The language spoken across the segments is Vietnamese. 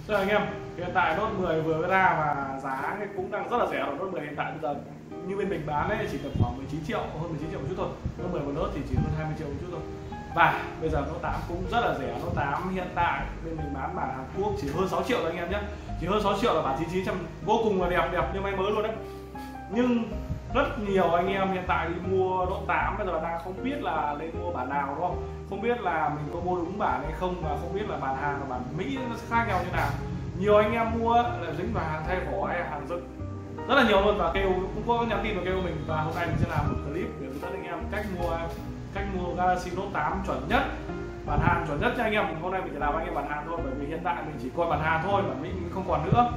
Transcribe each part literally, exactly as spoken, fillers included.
Thưa anh em, hiện tại Note mười vừa mới ra và giá cũng đang rất là rẻ rồi. Note mười hiện tại bây giờ như bên mình bán ấy chỉ tầm khoảng mười chín triệu, hơn mười chín triệu một chút thôi. Note mười của Note thì chỉ hơn hai mươi triệu một chút thôi. Và bây giờ Note tám cũng rất là rẻ. Note tám hiện tại bên mình bán bản Hàn Quốc chỉ hơn sáu triệu thôi anh em nhé. Chỉ hơn sáu triệu là bản chín chín trăm, vô cùng là đẹp, đẹp như máy mới luôn đấy. Nhưng rất nhiều anh em hiện tại đi mua Note tám bây giờ đang không biết là nên mua bản nào, đúng không? Không biết là mình có mua đúng bản hay không, và không biết là bản Hàn và bản Mỹ nó sẽ khác nhau như nào. Nhiều anh em mua là dính vào hàng thay vỏ hay hàng dựng rất là nhiều luôn, và kêu cũng có nhắn tin và kêu mình. Và hôm nay mình sẽ làm một clip để hướng dẫn anh em cách mua cách mua Galaxy Note tám chuẩn nhất, bản Hàn chuẩn nhất cho anh em. Hôm nay mình chỉ làm anh em bản Hàn thôi, bởi vì hiện tại mình chỉ coi bản Hàn thôi, bản Mỹ mình không còn nữa,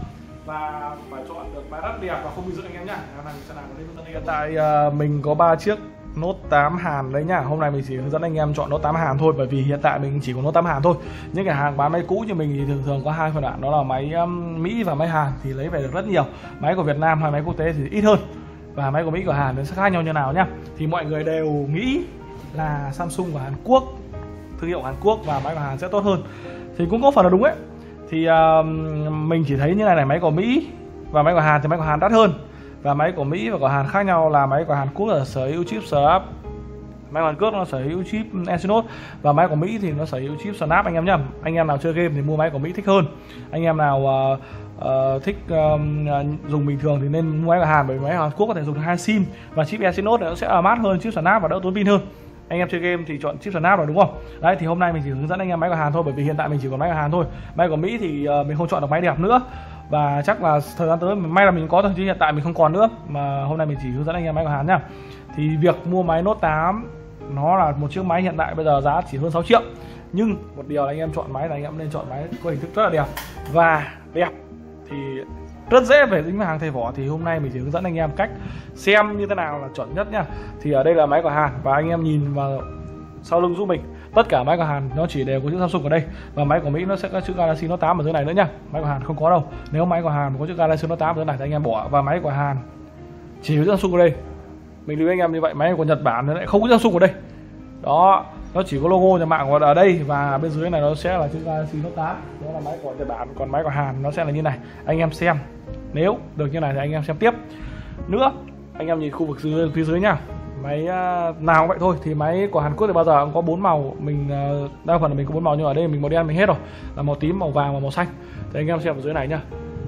và phải chọn được máy rất đẹp và không bị dựng anh em nhá. Hôm nay mình sẽ làm một clip hướng dẫn anh em. Hiện tại uh, mình có ba chiếc Note tám Hàn đấy nhá. Hôm nay mình chỉ hướng dẫn anh em chọn Note tám Hàn thôi, bởi vì hiện tại mình chỉ có Note tám Hàn thôi. Những cái hàng bán máy cũ như mình thì thường thường có hai phân đoạn, đó là máy um, Mỹ và máy Hàn, thì lấy về được rất nhiều. Máy của Việt Nam hay máy quốc tế thì ít hơn, và máy của Mỹ của Hàn nó sẽ khác nhau như nào nhá. Thì mọi người đều nghĩ là Samsung của Hàn Quốc, thương hiệu Hàn Quốc và máy của Hàn sẽ tốt hơn, thì cũng có phần là đúng ấy. Thì uh, mình chỉ thấy như này này, máy của Mỹ và máy của Hàn thì máy của Hàn đắt hơn, và máy của Mỹ và của Hàn khác nhau là máy của Hàn Quốc là sở hữu chip Snap, máy của Hàn Quốc nó sở hữu chip Exynos, và máy của Mỹ thì nó sở hữu chip Snap anh em nhá. Anh em nào chơi game thì mua máy của Mỹ thích hơn, anh em nào uh, uh, thích uh, dùng bình thường thì nên mua máy của Hàn, bởi vì máy của Hàn Quốc có thể dùng được hai sim và chip Exynos nó sẽ mát hơn chip Snap và đỡ tốn pin hơn. Anh em chơi game thì chọn chip Snap rồi đúng không? Đấy, thì hôm nay mình chỉ hướng dẫn anh em máy của Hàn thôi, bởi vì hiện tại mình chỉ còn máy của Hàn thôi. Máy của Mỹ thì uh, mình không chọn được máy đẹp nữa, và chắc là thời gian tới may là mình có thôi, chứ hiện tại mình không còn nữa. Mà hôm nay mình chỉ hướng dẫn anh em máy của Hàn nhá. Thì việc mua máy Note tám nó là một chiếc máy hiện tại bây giờ giá chỉ hơn sáu triệu, nhưng một điều là anh em chọn máy là anh em nên chọn máy có hình thức rất là đẹp và đẹp, thì rất dễ về dính vào hàng thay vỏ. Thì hôm nay mình chỉ hướng dẫn anh em cách xem như thế nào là chuẩn nhất nhá. Thì ở đây là máy của Hàn, và anh em nhìn vào sau lưng giúp mình, tất cả máy của Hàn nó chỉ đều có chữ Samsung ở đây, và máy của Mỹ nó sẽ có chữ Galaxy Note tám ở dưới này nữa nhá. Máy của Hàn không có đâu. Nếu máy của Hàn có chữ Galaxy Note tám ở dưới này thì anh em bỏ, và máy của Hàn chỉ có chữ Samsung ở đây. Mình lưu ý anh em như vậy. Máy của Nhật Bản nó lại không có chữ Samsung ở đây. Đó, nó chỉ có logo nhà mạng ở đây, và bên dưới này nó sẽ là chữ Galaxy Note tám. Đó là máy của Nhật Bản, còn máy của Hàn nó sẽ là như này. Anh em xem, nếu được như này thì anh em xem tiếp nữa. Anh em nhìn khu vực dưới, phía dưới nhá. Máy nào cũng vậy thôi. Thì máy của Hàn Quốc thì bao giờ cũng có bốn màu. Mình đa phần là mình có bốn màu, nhưng ở đây mình màu đen mình hết rồi, là màu tím, màu vàng và màu xanh. Thì anh em xem ở dưới này nhá.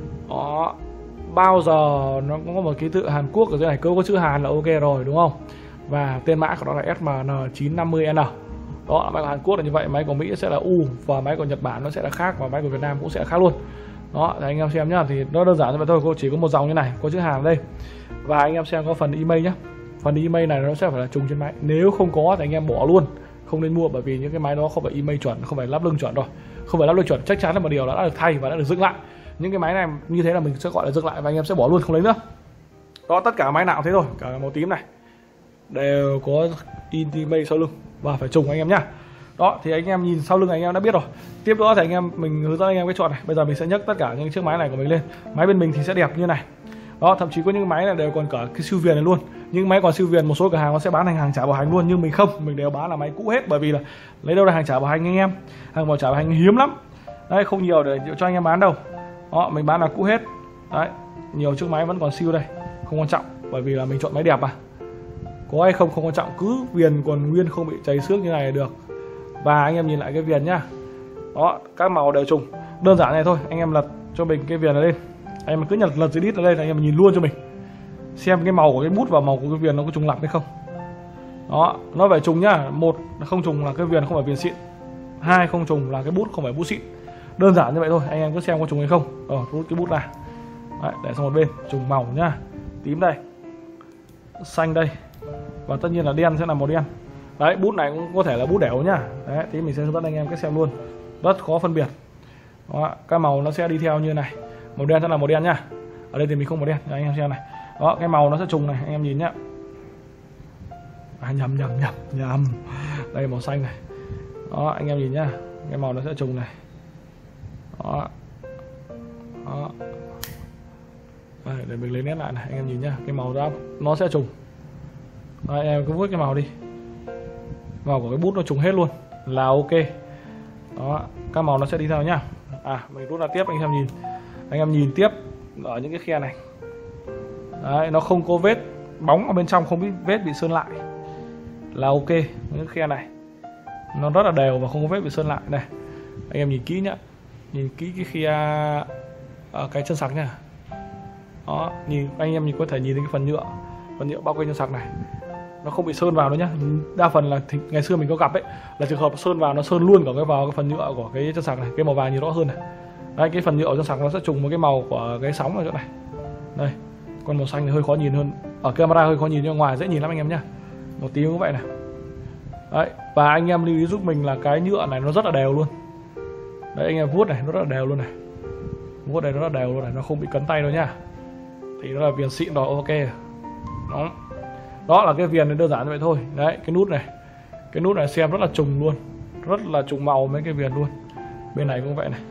Đó, bao giờ nó cũng có một ký tự Hàn Quốc ở dưới này, cứ có chữ Hàn là ok rồi đúng không? Và tên mã của nó là S M N chín năm mươi N. Đó, máy của Hàn Quốc là như vậy. Máy của Mỹ sẽ là U, và máy của Nhật Bản nó sẽ là khác, và máy của Việt Nam cũng sẽ khác luôn. Đó, thì anh em xem nhá. Thì nó đơn giản như vậy thôi, chỉ có một dòng như này, có chữ Hàn ở đây. Và anh em xem có phần email nhá. Phần email này nó sẽ phải là trùng trên máy. Nếu không có thì anh em bỏ luôn, không nên mua, bởi vì những cái máy đó không phải email chuẩn, không phải lắp lưng chuẩn rồi. Không phải lắp lưng chuẩn chắc chắn là một điều là đã được thay và đã được dựng lại. Những cái máy này như thế là mình sẽ gọi là dựng lại, và anh em sẽ bỏ luôn, không lấy nữa. Đó, tất cả máy nào cũng thế thôi, cả màu tím này đều có in email sau lưng và phải trùng anh em nhá. Đó, thì anh em nhìn sau lưng anh em đã biết rồi. Tiếp nữa thì anh em mình hướng dẫn anh em cái chọn này. Bây giờ mình sẽ nhấc tất cả những chiếc máy này của mình lên. Máy bên mình thì sẽ đẹp như này. Đó, thậm chí có những máy này đều còn cả cái siêu viền này luôn. Những máy còn siêu viền một số cửa hàng nó sẽ bán thành hàng trả bảo hành luôn, nhưng mình không, mình đều bán là máy cũ hết, bởi vì là lấy đâu là hàng trả bảo hành anh em. Hàng bảo trả bảo hành hiếm lắm. Đấy, không nhiều để cho anh em bán đâu. Đó, mình bán là cũ hết. Đấy, nhiều chiếc máy vẫn còn siêu đây, không quan trọng, bởi vì là mình chọn máy đẹp mà. Có hay không không quan trọng, cứ viền còn nguyên không bị cháy xước như này là được. Và anh em nhìn lại cái viền nhá. Đó, các màu đều trùng. Đơn giản này thôi, anh em lật cho mình cái viền này lên. Anh em cứ nhặt lật dưới đít ở đây, anh em nhìn luôn cho mình, xem cái màu của cái bút và màu của cái viền nó có trùng lặp hay không. Đó, nó phải trùng nhá. Một là không trùng là cái viền không phải viền xịn, hai không trùng là cái bút không phải bút xịn. Đơn giản như vậy thôi, anh em cứ xem có trùng hay không. Ờ, rút cái bút ra. Đấy, để sang một bên, trùng màu nhá. Tím đây, xanh đây, và tất nhiên là đen sẽ là màu đen. Đấy, bút này cũng có thể là bút đẻo nhá. Đấy, thì mình sẽ hướng dẫn anh em cách xem luôn, rất khó phân biệt. Đó, các màu nó sẽ đi theo như này. Màu đen sẽ là màu đen nhá. Ở đây thì mình không màu đen, anh em xem này. Đó, cái màu nó sẽ trùng này, anh em nhìn nhá. À, nhầm nhầm nhầm nhầm. Đây màu xanh này. Đó, anh em nhìn nhá, cái màu nó sẽ trùng này. Đó. Đó. Đây, để mình lấy nét lại này, anh em nhìn nhá, cái màu đó nó sẽ trùng. Đây, anh em cứ vuốt cái màu đi. Màu của cái bút nó trùng hết luôn là ok. Đó, các màu nó sẽ đi theo nhá. À mình rút ra tiếp anh em nhìn, anh em nhìn tiếp ở những cái khe này. Đấy, nó không có vết bóng ở bên trong, không biết vết bị sơn lại là ok. Những khe này nó rất là đều và không có vết bị sơn lại. Này anh em nhìn kỹ nhá, nhìn kỹ cái khe ở cái chân sạc nha. Đó, nhìn anh em nhìn có thể nhìn thấy cái phần nhựa, phần nhựa bao quanh chân sạc này nó không bị sơn vào đâu nhá. Đa phần là thì, ngày xưa mình có gặp ấy là trường hợp sơn vào nó sơn luôn cả cái vào cái phần nhựa của cái chân sạc này, cái màu vàng nhìn rõ hơn này. Đây, cái phần nhựa của chân sạc nó sẽ trùng với cái màu của cái sóng ở chỗ này. Đây, con màu xanh thì hơi khó nhìn hơn, ở camera hơi khó nhìn nhưng ngoài dễ nhìn lắm anh em nhá. Một tí cũng vậy này. Đấy, và anh em lưu ý giúp mình là cái nhựa này nó rất là đều luôn. Đấy anh em vuốt này, nó rất là đều luôn này. Vuốt này nó rất là đều luôn này, nó không bị cấn tay đâu nhá. Thì nó là viền xịn rồi, ok. Đó. Đó là cái viền này đơn giản như vậy thôi. Đấy, cái nút này. Cái nút này xem rất là trùng luôn. Rất là trùng màu mấy cái viền luôn. Bên này cũng vậy này.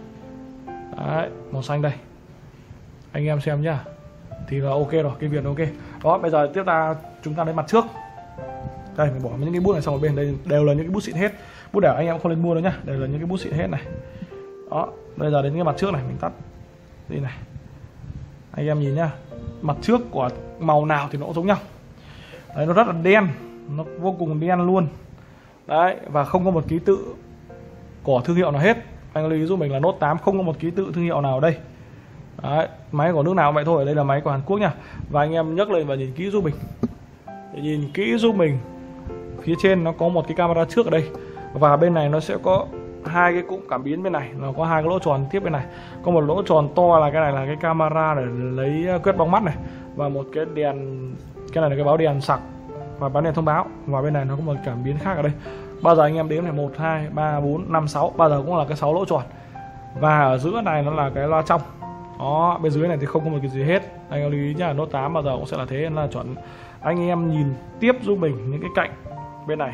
Đấy, màu xanh đây. Anh em xem nhá. Thì là ok rồi, cái viền ok. Đó, bây giờ tiếp ta chúng ta đến mặt trước. Đây, mình bỏ những cái bút này sang một bên, đây đều là những cái bút xịn hết. Bút đẻo anh em không nên mua đâu nhá, đây là những cái bút xịn hết này. Đó, bây giờ đến cái mặt trước này mình tắt đi này. Anh em nhìn nhá, mặt trước của màu nào thì nó cũng giống nhau. Đấy, nó rất là đen, nó vô cùng đen luôn. Đấy, và không có một ký tự của thương hiệu nào hết. Anh lưu ý giúp mình là Note tám không có một ký tự thương hiệu nào ở đây. Đấy, máy của nước nào cũng vậy thôi, ở đây là máy của Hàn Quốc nha. Và anh em nhấc lên và nhìn kỹ giúp mình. Để nhìn kỹ giúp mình. Phía trên nó có một cái camera trước ở đây. Và bên này nó sẽ có hai cái cụm cảm biến bên này, nó có hai cái lỗ tròn tiếp bên này. Có một lỗ tròn to là cái này là cái camera để lấy quét bóng mắt này. Và một cái đèn, cái này là cái báo đèn sạc và báo đèn thông báo. Và bên này nó có một cảm biến khác ở đây. Bao giờ anh em đếm này một, hai, ba, bốn, năm, sáu, bao giờ cũng là cái sáu lỗ tròn. Và ở giữa này nó là cái loa trong. Đó, bên dưới này thì không có một cái gì hết. Anh em lưu ý nhá, Note tám bao giờ cũng sẽ là thế, là chuẩn. Anh em nhìn tiếp giúp mình những cái cạnh bên này.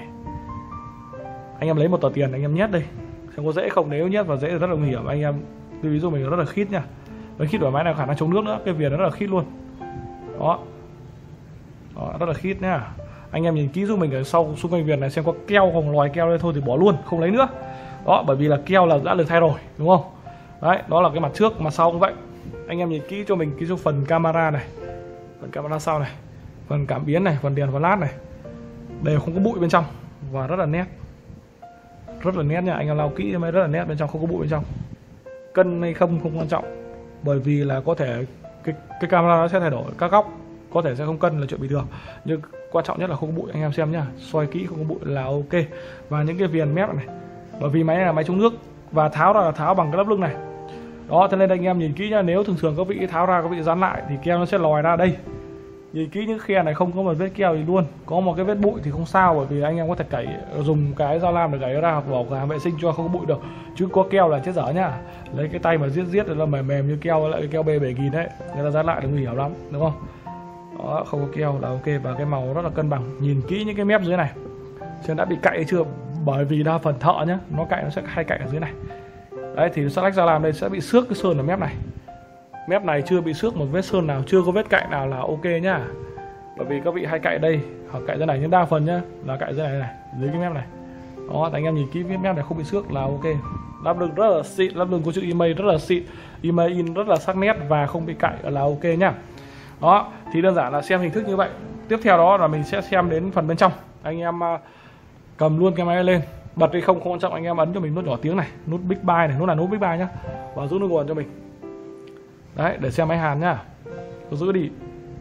Anh em lấy một tờ tiền anh em nhét đây, xem có dễ không. Nếu nhét và dễ thì rất là nguy hiểm. Anh em lưu ý giúp mình rất là khít nha. Với khít của máy này khả năng chống nước nữa, cái viền nó rất là khít luôn. Đó. Đó, rất là khít nhá. Anh em nhìn kỹ giúp mình ở sau xung quanh viền này xem có keo không, loài keo đây thôi thì bỏ luôn, không lấy nữa. Đó, bởi vì là keo là đã được thay rồi, đúng không? Đấy, đó là cái mặt trước, mặt sau cũng vậy. Anh em nhìn kỹ cho mình cái phần camera này, phần camera sau này, phần cảm biến này, phần đèn flash này đều không có bụi bên trong và rất là nét, rất là nét nha. Anh em lau kỹ mới rất là nét, bên trong không có bụi bên trong. Cân hay không không quan trọng, bởi vì là có thể cái cái camera nó sẽ thay đổi các góc, có thể sẽ không cân là chuyện bình thường, nhưng quan trọng nhất là không có bụi. Anh em xem nhá, soi kỹ không có bụi là ok. Và những cái viền mép này, bởi vì máy này là máy chống nước và tháo ra là tháo bằng cái lớp lưng này. Đó, thế nên anh em nhìn kỹ nhá, nếu thường thường các vị tháo ra, các vị dán lại thì keo nó sẽ lòi ra đây. Nhìn kỹ những khe này không có một vết keo gì luôn, có một cái vết bụi thì không sao, bởi vì anh em có thể cày dùng cái dao lam để cày ra hoặc vào cửa hàng vệ sinh cho không có bụi được. Chứ có keo là chết dở nhá. Lấy cái tay mà giết giết là mềm mềm như keo, lại cái keo bê bảy nghìn đấy, người ta dán lại thì nguy hiểm lắm, đúng không? Đó, không có keo là ok và cái màu rất là cân bằng. Nhìn kỹ những cái mép dưới này xem đã bị cạy chưa, bởi vì đa phần thợ nhá, nó cạy nó sẽ hay cạy ở dưới này. Đấy thì sát lách dao lam đây sẽ bị xước cái sơn ở mép này. Mép này chưa bị xước một vết sơn nào, chưa có vết cạy nào là ok nhá. Bởi vì các vị hay cạy đây hoặc cạy dưới này, nhưng đa phần nhá là cạy dưới này này, dưới cái mép này. Đó, anh em nhìn kỹ cái mép này không bị xước là ok. Lắp lưng rất là xịn, lắp lưng có chữ email rất là xịn, email in rất là sắc nét và không bị cạy là ok nhá. Đó, thì đơn giản là xem hình thức như vậy. Tiếp theo đó là mình sẽ xem đến phần bên trong. Anh em cầm luôn cái máy lên, bật hay không không quan trọng, anh em ấn cho mình nút nhỏ tiếng này, nút Big Buy này, nút là nút Big Buy nhá, và giữ nút nguồn cho mình. Đấy, để xem máy Hàn nhá. Cứ giữ đi,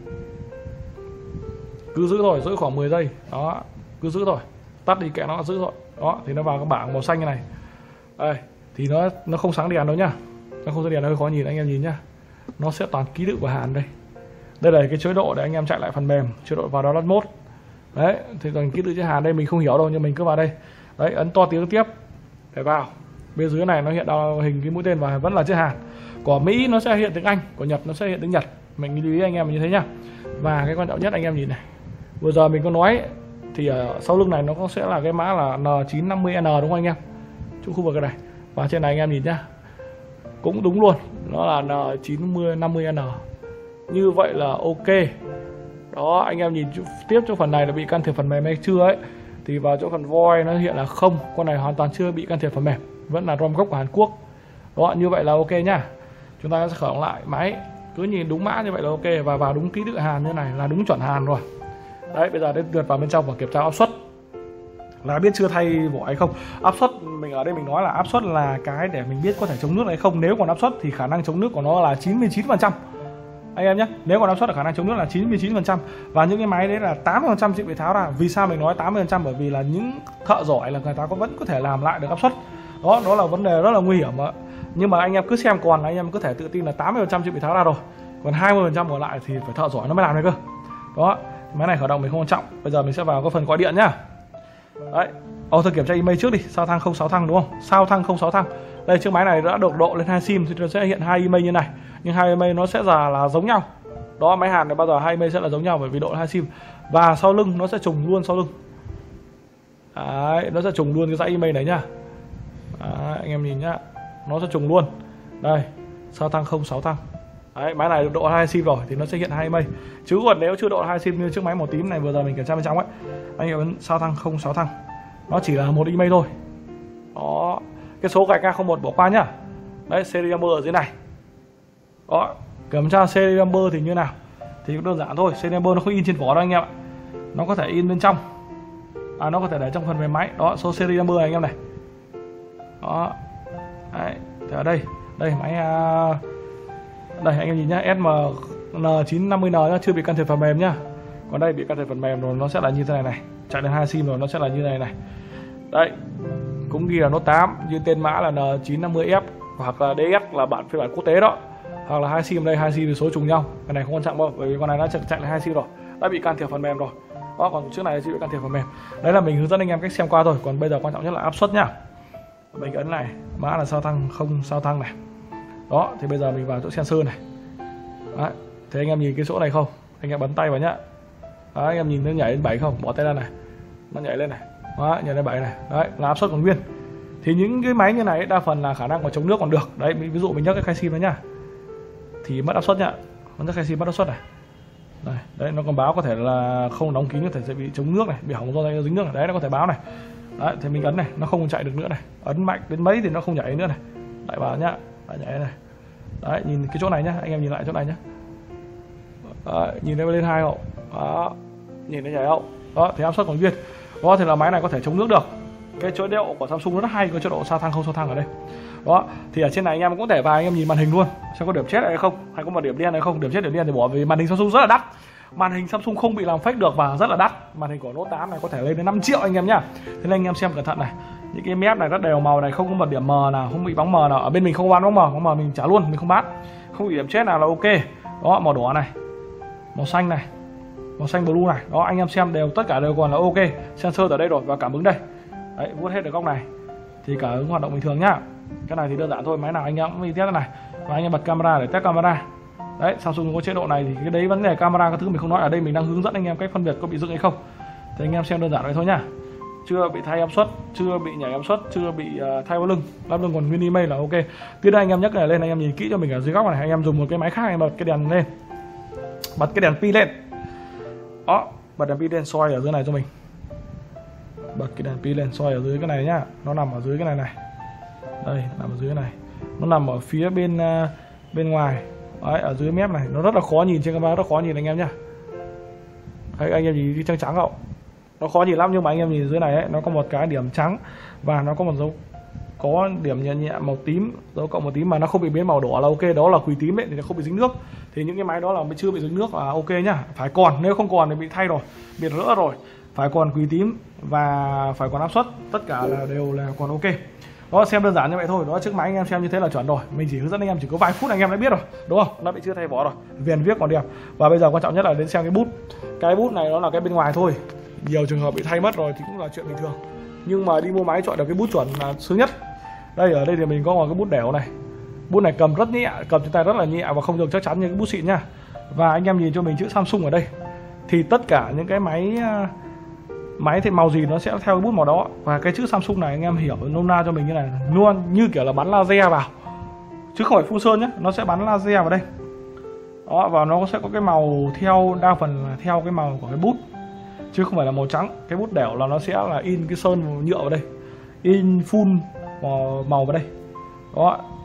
cứ giữ thôi, giữ khoảng mười giây. Đó, cứ giữ thôi, tắt đi kệ nó giữ rồi. Đó, thì nó vào cái bảng màu xanh như này. Đây, thì nó nó không sáng đèn đâu nhá, nó không sáng đèn, nó hơi khó nhìn, anh em nhìn nhá. Nó sẽ toàn ký tự của Hàn đây. Đây là cái chế độ để anh em chạy lại phần mềm, chế độ vào download mode. Đấy, thì còn ký tự chữ Hàn đây mình không hiểu đâu, nhưng mình cứ vào đây. Đấy, ấn to tiếng tiếp để vào. Bên dưới này nó hiện đo hình cái mũi tên và vẫn là chữ Hàn. Của Mỹ nó sẽ hiện tiếng Anh, của Nhật nó sẽ hiện tiếng Nhật. Mình lưu ý anh em như thế nhá. Và cái quan trọng nhất anh em nhìn này, vừa giờ mình có nói thì ở sau lưng này nó cũng sẽ là cái mã là N chín năm mươi N đúng không anh em, trong khu vực cái này. Và trên này anh em nhìn nhá, cũng đúng luôn, nó là N chín năm mươi N. Như vậy là ok. Đó, anh em nhìn tiếp cho phần này là bị can thiệp phần mềm hay chưa ấy, thì vào chỗ phần void nó hiện là không, con này hoàn toàn chưa bị can thiệp phần mềm, vẫn là ROM gốc của Hàn Quốc. Đó, như vậy là ok nhá. Chúng ta sẽ khởi động lại máy, cứ nhìn đúng mã như vậy là ok, và vào đúng ký tự hàn như này là đúng chuẩn hàn rồi. Đấy, bây giờ đến lượt vào bên trong và kiểm tra áp suất là biết chưa thay vỏ hay không. Áp suất mình ở đây mình nói là áp suất là cái để mình biết có thể chống nước hay không. Nếu còn áp suất thì khả năng chống nước của nó là chín mươi chín phần trăm anh em nhé. Nếu còn áp suất là khả năng chống nước là chín mươi chín phần trăm, và những cái máy đấy là tám mươi phần trăm chị bị tháo ra. Vì sao mình nói tám mươi phần trăm? Bởi vì là những thợ giỏi là người ta có vẫn có thể làm lại được áp suất. Đó, đó là vấn đề rất là nguy hiểm đó. Nhưng mà anh em cứ xem còn là anh em có thể tự tin là tám mươi phần trăm chị bị tháo ra rồi, còn hai mươi phần trăm còn lại thì phải thợ giỏi nó mới làm được cơ. Đó, máy này khởi động mình không quan trọng. Bây giờ mình sẽ vào cái phần gọi điện nhá. Đấy, ô thôi kiểm tra email trước đi. Sao thăng không sáu thăng đúng không? Sao thăng không sáu thăng. Đây, chiếc máy này đã được độ lên hai sim thì nó sẽ hiện hai email như này, nhưng hai email nó sẽ là là giống nhau. Đó, máy Hàn này bao giờ hai email sẽ là giống nhau bởi vì độ hai sim. Và sau lưng nó sẽ trùng luôn sau lưng. Đấy, nó sẽ trùng luôn cái dãy email này nhá. Đấy, anh em nhìn nhá, nó sẽ trùng luôn. Đây, sao thăng không sáu thăng. Đấy, máy này được độ hai sim rồi thì nó sẽ hiện hai email. Chứ còn nếu chưa độ hai sim như chiếc máy màu tím này vừa giờ mình kiểm tra bên trong ấy, anh em sao thăng không sáu thăng, nó chỉ là một email thôi. Đó, cái số gạch A không một bỏ qua nhá. Đấy, serial number ở dưới này. Đó, kiểm tra serial number thì như nào thì cũng đơn giản thôi. Serial number nó không in trên vỏ đâu anh em ạ, nó có thể in bên trong, à, nó có thể để trong phần mềm máy. Đó, số serial number này anh em này. Đó, đấy, thì ở đây, đây máy uh, đây anh em nhìn nhá, S M N chín năm mươi N nhá, chưa bị can thiệp phần mềm nhá. Còn đây bị can thiệp phần mềm rồi, nó sẽ là như thế này này, chạy đến hai sim rồi nó sẽ là như này này. Đấy, cũng ghi là Note tám, như tên mã là N chín năm mươi F hoặc là D S là bản phiên bản quốc tế đó, hoặc là hai sim đây, hai sim thì số trùng nhau. Cái này không quan trọng đâu, bởi vì con này đã chạy, chạy lại hai sim rồi, đã bị can thiệp phần mềm rồi. Đó, còn trước này chưa bị can thiệp phần mềm. Đấy là mình hướng dẫn anh em cách xem qua thôi. Còn bây giờ quan trọng nhất là áp suất nhá. Mình ấn này, mã là sao thăng không sao thăng này. Đó, thì bây giờ mình vào chỗ sensor này. Đấy, thì anh em nhìn cái chỗ này không? Anh em bấm tay vào nhá. Đấy, anh em nhìn nó nhảy lên bảy không? Bỏ tay ra này, nó nhảy lên này. Đó, nhảy lên bảy này. Đấy, là áp suất còn nguyên. Thì những cái máy như này đa phần là khả năng còn chống nước còn được. Đấy, ví dụ mình nhấc cái khai sim đó nhá, thì mất áp suất nhá. Nó nhấc khai sim mất áp suất này. Đây, đấy, nó còn báo có thể là không đóng kín, có thể sẽ bị chống nước này, bị hỏng do dính nước này. Đấy, nó có thể báo này. Đấy, thì mình ấn này, nó không chạy được nữa này. Ấn mạnh đến mấy thì nó không nhảy nữa này. Lại vào nhá, lại nhảy này. Đấy, nhìn cái chỗ này nhá, anh em nhìn lại chỗ này nhá. Đấy, nhìn thấy lên hai không? Đó, nhìn thấy nhảy không? Đó, thì áp suất còn nguyên. Đó, thì là máy này có thể chống nước được. Cái chỗ độ của Samsung nó rất hay, có chỗ độ sao thăng không sao thăng ở đây. Đó, thì ở trên này anh em cũng có thể vào anh em nhìn màn hình luôn, xem có điểm chết hay không, hay có một điểm đen hay không. Điểm chết điểm đen thì bỏ, vì màn hình Samsung rất là đắt. Màn hình Samsung không bị làm fake được và rất là đắt. Màn hình của Note tám này có thể lên đến năm triệu anh em nhá. Thế nên anh em xem cẩn thận này. Những cái mép này rất đều màu này, không có một điểm mờ nào, không bị bóng mờ nào. Ở bên mình không bán bóng mờ, bóng mờ mình trả luôn, mình không bán. Không bị điểm chết nào là ok. Đó, màu đỏ này, màu xanh này, màu xanh blue này. Đó, anh em xem đều, tất cả đều còn là ok. Sensor ở đây rồi và cảm ứng đây. Đấy, vuốt hết được góc này thì cả ứng hoạt động bình thường nhá. Cái này thì đơn giản thôi, máy nào anh em cũng đi test cái này. Và anh em bật camera để test camera. Đấy, Samsung có chế độ này thì cái đấy vấn đề camera các thứ mình không nói, ở đây mình đang hướng dẫn anh em cách phân biệt có bị dựng hay không. Thì anh em xem đơn giản vậy thôi nhá. Chưa bị thay áp suất, chưa bị nhảy áp suất, chưa bị uh, thay vào lưng, lắp lưng còn nguyên email là ok. Tiếp đây anh em nhấc cái này lên, anh em nhìn kỹ cho mình ở dưới góc này, anh em dùng một cái máy khác, anh em bật cái đèn lên, bật cái đèn pin lên. Đó, bật đèn pin lên, soi ở dưới này cho mình. Bật cái đèn pin lên, soi ở dưới cái này nhá, nó nằm ở dưới cái này này. Đây, nằm ở dưới cái này, nó nằm ở phía bên uh, bên ngoài. Đấy, ở dưới mép này, nó rất là khó nhìn, trên camera rất khó nhìn anh em nhá. Đấy, anh em nhìn cái trắng trắng không? Nó khó nhìn lắm, nhưng mà anh em nhìn dưới này ấy, nó có một cái điểm trắng và nó có một dấu, có điểm nhẹ nhẹ màu tím, dấu cộng màu tím mà nó không bị biến màu đỏ là ok. Đó là quỳ tím ấy, thì nó không bị dính nước. Thì những cái máy đó là chưa bị dính nước là ok nhá. Phải còn, nếu không còn thì bị thay rồi, biệt rỡ rồi. Phải còn quỳ tím và phải còn áp suất, tất cả là đều là còn ok. Đó, xem đơn giản như vậy thôi. Đó, chiếc máy anh em xem như thế là chuẩn rồi. Mình chỉ hướng dẫn anh em chỉ có vài phút anh em đã biết rồi, đúng không? Nó bị chưa thay vỏ rồi, viền viết còn đẹp. Và bây giờ quan trọng nhất là đến xem cái bút. Cái bút này nó là cái bên ngoài thôi. Nhiều trường hợp bị thay mất rồi thì cũng là chuyện bình thường. Nhưng mà đi mua máy chọn được cái bút chuẩn là sướng nhất. Đây, ở đây thì mình có một cái bút đẻo này. Bút này cầm rất nhẹ, cầm trên tay rất là nhẹ và không được chắc chắn như cái bút xịn nhá. Và anh em nhìn cho mình chữ Samsung ở đây. Thì tất cả những cái máy máy thì màu gì nó sẽ theo cái bút màu đó. Và cái chữ Samsung này anh em hiểu nôm na cho mình như này luôn, như kiểu là bắn laser vào, chứ không phải phun sơn nhé, nó sẽ bắn laser vào đây. Đó, và nó sẽ có cái màu theo, đa phần là theo cái màu của cái bút, chứ không phải là màu trắng. Cái bút đẻo là nó sẽ là in cái sơn nhựa vào đây, in full màu, màu vào đây. Đó,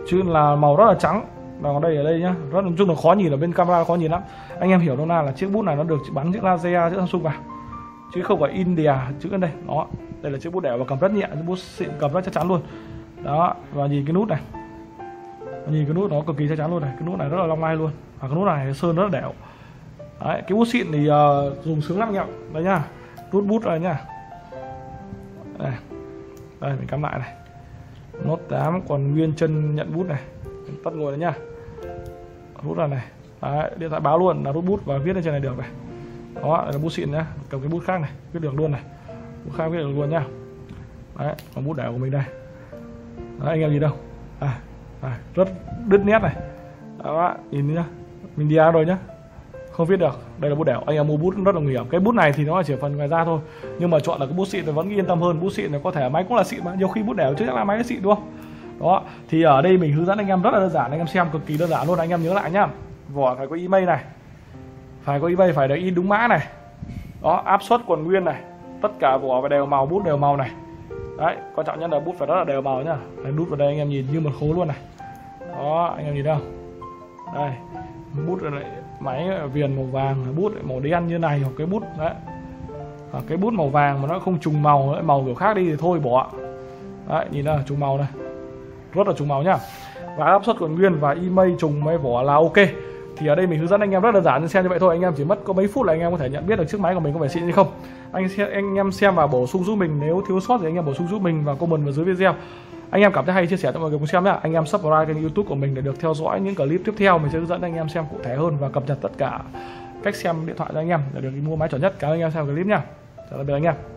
chứ là màu rất là trắng. Và còn đây ở đây nhá, rất nói chung là khó nhìn, ở bên camera khó nhìn lắm. Anh em hiểu đâu nào là chiếc bút này nó được bắn chữ laser chữ Samsung vào, chứ không phải India chữ bên đây. Đó, đây là chiếc bút đẻo và cầm rất nhẹ, chiếc bút xịn cầm rất chắc chắn luôn. Đó, và nhìn cái nút này, nhìn cái nút nó cực kỳ chắc chắn luôn này, cái nút này rất là long lanh luôn, và cái nút này sơn rất là đẻo. Đấy, cái bút xịn thì uh, dùng sướng lắm anh em. Đây nhá, nút bút này nhá. Đây, đây mình cắm lại này. Note tám còn nguyên chân nhận bút này, tắt ngồi đấy nhá. Rút ra này. Đấy, điện thoại báo luôn là rút bút và viết lên trên này được này. Đó, đây là bút xịn nhá, cầm cái bút khác này, viết được luôn này. Bút khác viết được luôn nhá. Đấy, còn bút đẻo của mình đây. Đấy, anh em nhìn đâu? À, à, rất đứt nét này. Đó, nhìn nhá. Mình đi ra rồi nhá. Không viết được. Đây là bút đẻo. Anh em mua bút rất là nguy hiểm. Cái bút này thì nó chỉ phần ngoài ra thôi. Nhưng mà chọn là cái bút xịn thì vẫn yên tâm hơn. Bút xịn này có thể máy cũng là xịn mà, nhiều khi bút đẻo chứ chắc là máy xịn đúng không? Đó, thì ở đây mình hướng dẫn anh em rất là đơn giản, anh em xem cực kỳ đơn giản luôn. Anh em nhớ lại nhá. Vỏ phải có email này. Phải có email, phải được in đúng mã này. Đó, áp suất còn nguyên này. Tất cả vỏ phải đều màu, bút đều màu này. Đấy, quan trọng nhất là bút phải rất là đều màu nhá. Đây, nút vào đây anh em nhìn như một khối luôn này. Đó, anh em nhìn thấy không? Đây, bút này, máy viền màu vàng, bút màu đen như này, hoặc cái bút đấy, và cái bút màu vàng mà nó không trùng màu, màu kiểu khác đi thì thôi bỏ. Đấy, nhìn nào, trùng màu này, rất là trùng màu nhá. Và áp suất còn nguyên và email trùng với vỏ là ok. Thì ở đây mình hướng dẫn anh em rất là đơn giản, xem như vậy thôi. Anh em chỉ mất có mấy phút là anh em có thể nhận biết được chiếc máy của mình có phải xịn hay không. Anh xem, anh em xem và bổ sung giúp mình, nếu thiếu sót thì anh em bổ sung giúp mình và comment vào dưới video. Anh em cảm thấy hay chia sẻ cho mọi người cùng xem nhá. Anh em subscribe kênh YouTube của mình để được theo dõi những clip tiếp theo. Mình sẽ hướng dẫn anh em xem cụ thể hơn và cập nhật tất cả cách xem điện thoại cho anh em để được mua máy chuẩn nhất. Cảm ơn anh em xem clip nhá. Chào tạm biệt anh em.